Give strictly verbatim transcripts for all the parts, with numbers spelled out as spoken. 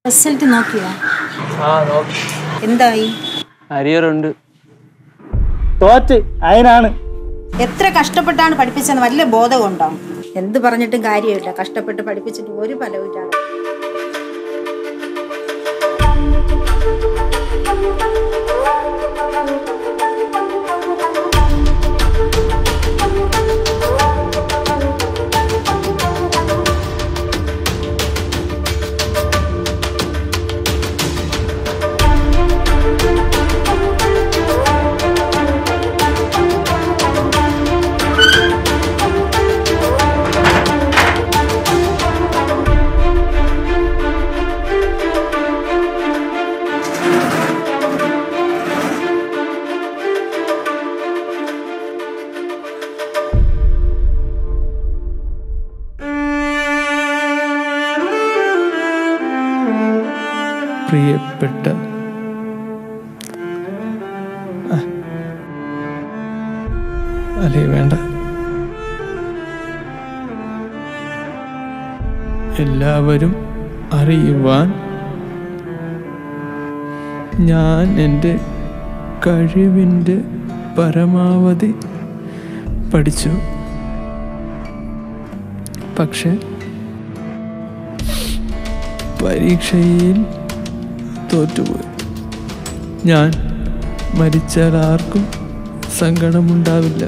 Result നോക്കിയോ? ആ നോക്കി. എന്തായി? അരിയറുണ്ട്. തോറ്റ് അതിനാണ്. എത്ര കഷ്ടപ്പെട്ടാണ് പഠിപ്പിച്ചെന്ന് വല്ല ബോധമുണ്ടോ? എന്ത് പറഞ്ഞിട്ടും കാര്യമില്ല. കഷ്ടപ്പെട്ട് പഠിപ്പിച്ചിട്ട് ഒരു ഫലവുമില്ല. പ്രിയപ്പെട്ട അല്ലേ വേണ്ട, എല്ലാവരും അറിയുവാൻ ഞാൻ എൻ്റെ കഴിവിൻ്റെ പരമാവധി പഠിച്ചു. പക്ഷെ പരീക്ഷയിൽ തോറ്റുപോയി. ഞാൻ മരിച്ചാൽ ആർക്കും സങ്കടമുണ്ടാവില്ല.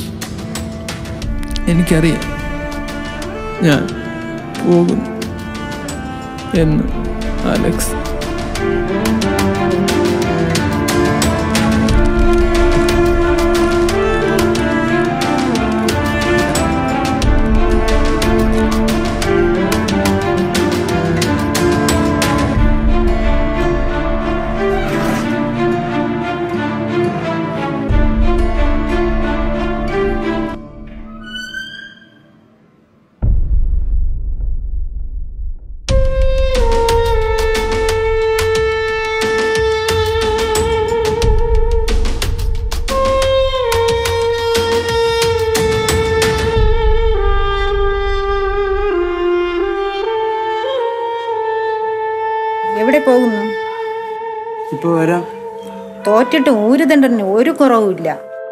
എനിക്കറിയാം ഞാൻ പോകുന്നു എന്ന് അലക്സ്. എവിടെ പോകുന്നു? ഇപ്പൊ വരാം. തോറ്റിട്ട് ഒരു ദണ്ഡന് ഒരു കുറവുമില്ല.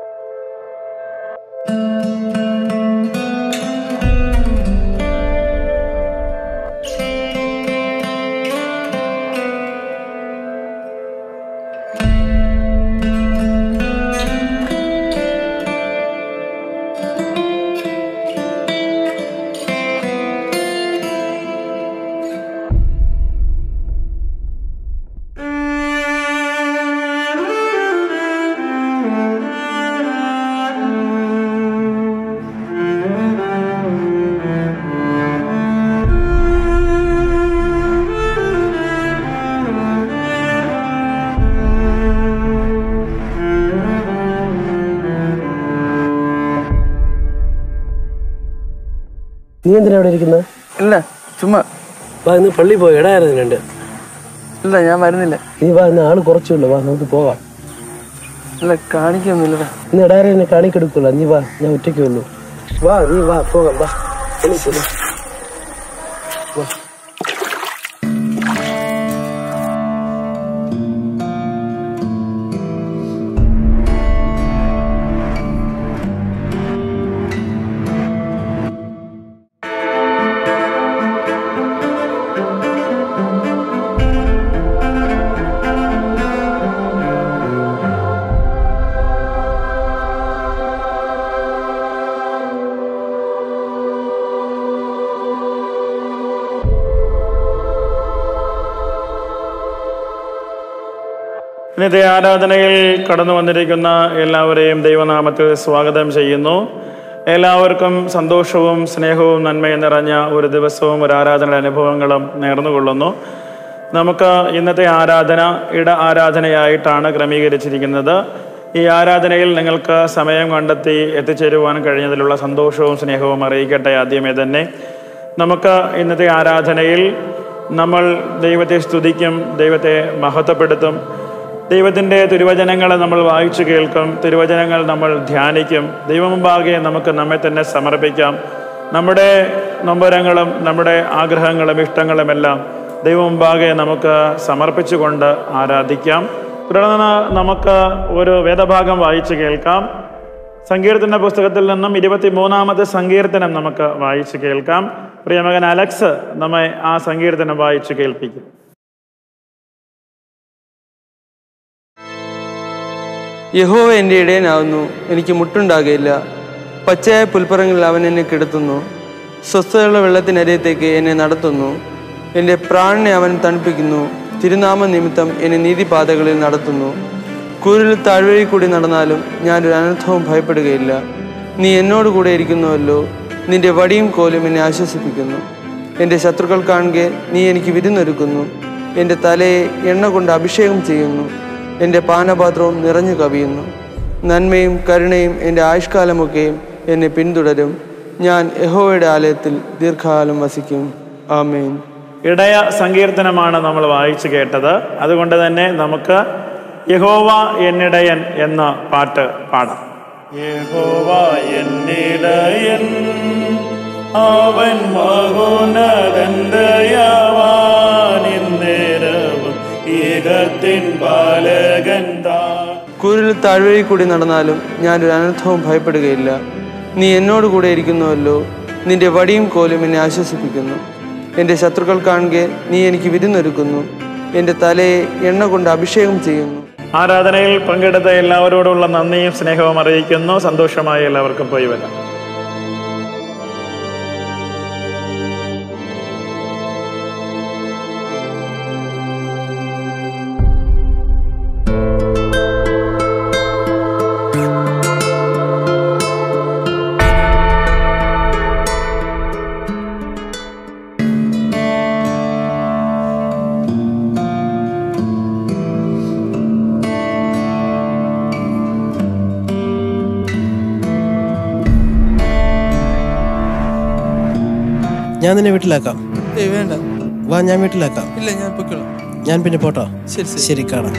നീ എന്തിനാ അവിടെ ഇരിക്കുന്നത്? ഇല്ല, ചുമ്മാ. വാ, ഇന്ന് പള്ളി പോയി ഇടായിരുന്നുണ്ട്. ഇല്ല, ഞാൻ വരുന്നില്ല. നീ വാ, ഇന്ന് ആള് കുറച്ചുള്ളൂ. വാ, നമുക്ക് പോവാം. ഇല്ല, കാണിക്കൊന്നുമില്ലടാ. ഇന്ന് ഇടാരെ കാണിക്കെടുക്കൂല. നീ വാ, ഞാൻ ഒറ്റയ്ക്കേ ഉള്ളൂ. വാ, നീ വാ, പോകാം. വാ, വാ. ഇന്നത്തെ ആരാധനയിൽ കടന്നു വന്നിരിക്കുന്ന എല്ലാവരെയും ദൈവനാമത്തിൽ സ്വാഗതം ചെയ്യുന്നു. എല്ലാവർക്കും സന്തോഷവും സ്നേഹവും നന്മയും നിറഞ്ഞ ഒരു ദിവസവും ഒരു ആരാധന അനുഭവങ്ങളും നേർന്നുകൊള്ളുന്നു. നമുക്ക് ഇന്നത്തെ ആരാധന ഇട ആരാധനയായിട്ടാണ് ക്രമീകരിച്ചിരിക്കുന്നത്. ഈ ആരാധനയിൽ നിങ്ങൾക്ക് സമയം കണ്ടെത്തി എത്തിച്ചേരുവാൻ കഴിഞ്ഞതിലുള്ള സന്തോഷവും സ്നേഹവും അറിയിക്കട്ടെ. ആദ്യമേ തന്നെ നമുക്ക് ഇന്നത്തെ ആരാധനയിൽ നമ്മൾ ദൈവത്തെ സ്തുതിക്കും, ദൈവത്തെ മഹത്വപ്പെടുത്തും. ദൈവത്തിൻ്റെ തിരുവചനങ്ങൾ നമ്മൾ വായിച്ചു കേൾക്കും, തിരുവചനങ്ങൾ നമ്മൾ ധ്യാനിക്കും. ദൈവമുമ്പാകെ നമുക്ക് നമ്മെ തന്നെ സമർപ്പിക്കാം. നമ്മുടെ നൊമ്പരങ്ങളും നമ്മുടെ ആഗ്രഹങ്ങളും ഇഷ്ടങ്ങളുമെല്ലാം ദൈവമുമ്പാകെ നമുക്ക് സമർപ്പിച്ചുകൊണ്ട് ആരാധിക്കാം. തുടർന്ന് നമുക്ക് ഒരു വേദഭാഗം വായിച്ച് കേൾക്കാം. സങ്കീർത്തന പുസ്തകത്തിൽ നിന്നും ഇരുപത്തി മൂന്നാമത്തെ സങ്കീർത്തനം നമുക്ക് വായിച്ച് കേൾക്കാം. പ്രിയമകൻ അലക്സ് നമ്മെ ആ സങ്കീർത്തനം വായിച്ച് കേൾപ്പിക്കും. യഹോവ എൻ്റെ ഇടയനാവുന്നു, എനിക്ക് മുട്ടുണ്ടാകുകയില്ല. പച്ചയായ പുൽപ്പറങ്ങളിൽ അവൻ എന്നെ കിടത്തുന്നു, സ്വസ്ഥതയുള്ള വെള്ളത്തിനരിയത്തേക്ക് എന്നെ നടത്തുന്നു. എൻ്റെ പ്രാണനെ അവൻ തണുപ്പിക്കുന്നു, തിരുനാമ നിമിത്തം എന്നെ നീതിപാതകളിൽ നടത്തുന്നു. കൂരിൽ താഴ്വഴി കൂടി നടന്നാലും ഞാനൊരു അനർത്ഥവും ഭയപ്പെടുകയില്ല. നീ എന്നോട് കൂടെ ഇരിക്കുന്നുവല്ലോ, നിന്റെ വടിയും കോലും എന്നെ ആശ്വസിപ്പിക്കുന്നു. എൻ്റെ ശത്രുക്കൾ കാണുകെ നീ എനിക്ക് വിരുന്നൊരുക്കുന്നു, എൻ്റെ തലയെ എണ്ണ കൊണ്ട് അഭിഷേകം ചെയ്യുന്നു, എൻ്റെ പാനപാത്രവും നിറഞ്ഞു കവിയുന്നു. നന്മയും കരുണയും എൻ്റെ ആയുഷ്കാലമൊക്കെയും എന്നെ പിന്തുടരും. ഞാൻ യഹോവയുടെ ആലയത്തിൽ ദീർഘകാലം വസിക്കും. ആമേൻ. ഇടയ സങ്കീർത്തനമാണ് നമ്മൾ വായിച്ചു കേട്ടത്. അതുകൊണ്ട് തന്നെ നമുക്ക് യഹോവ എന്നിടയൻ എന്ന പാട്ട് പാടാം. യഹോവ എന്നിടയൻ, അവൻ മഹോന്നതൻ ദയാവാൻ, ഇന്നേരവും ഏകത്തിൻ ബാലകൻ താൻ. കൂരിൽ താഴ്വഴി കൂടി നടന്നാലും ഞാനൊരു അനർത്ഥവും ഭയപ്പെടുകയില്ല. നീ എന്നോട് കൂടെ ഇരിക്കുന്നുവല്ലോ, നിന്റെ വടിയും കോലും എന്നെ ആശ്വസിപ്പിക്കുന്നു. എൻ്റെ ശത്രുക്കൾ കാണുകെ നീ എനിക്ക് വിരുന്നൊരുക്കുന്നു, എൻ്റെ തലയെ എണ്ണ കൊണ്ട് അഭിഷേകം ചെയ്യുന്നു. ആരാധനയിൽ പങ്കെടുത്ത എല്ലാവരോടുള്ള നന്ദിയും സ്നേഹവും അറിയിക്കുന്നു. സന്തോഷമായി എല്ലാവർക്കും പോയി വരാം. ഞാൻ നിന്നെ വീട്ടിലാക്കാം. ഏയ് വേണ്ട. വാ, ഞാൻ വീട്ടിലാക്കാം. ഇല്ല, ഞാൻ പൊയ്ക്കോളാം. ഞാൻ പിന്നെ പോട്ടോ. ശരി ശരി ശരി, കാണാം.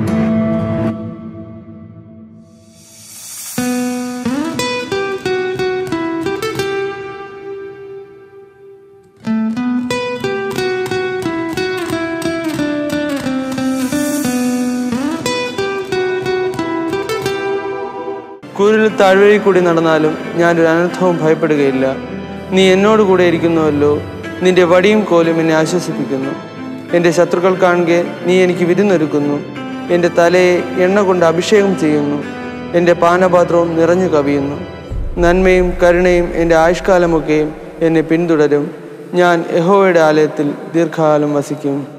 കൂരിൽ താഴ്വഴി കൂടി നടന്നാലും ഞാനൊരു അനർത്ഥവും ഭയപ്പെടുകയില്ല. നീ എന്നോട് കൂടെ ഇരിക്കുന്നുവല്ലോ, നിന്റെ വടിയും കോലും എന്നെ ആശ്വസിപ്പിക്കുന്നു. എൻ്റെ ശത്രുക്കൾ കാണുകെ നീ എനിക്ക് വിരുന്നൊരുക്കുന്നു, എൻ്റെ തലയെ എണ്ണ കൊണ്ട് അഭിഷേകം ചെയ്യുന്നു, എൻ്റെ പാനപാത്രവും നിറഞ്ഞു കവിയുന്നു. നന്മയും കരുണയും എൻ്റെ ആയുഷ്കാലമൊക്കെയും എന്നെ പിന്തുടരും. ഞാൻ യഹോവയുടെ ആലയത്തിൽ ദീർഘകാലം വസിക്കും.